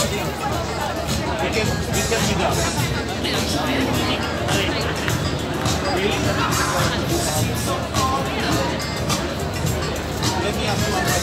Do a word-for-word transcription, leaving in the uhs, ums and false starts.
We can, we can meet up. Really? Let me ask you one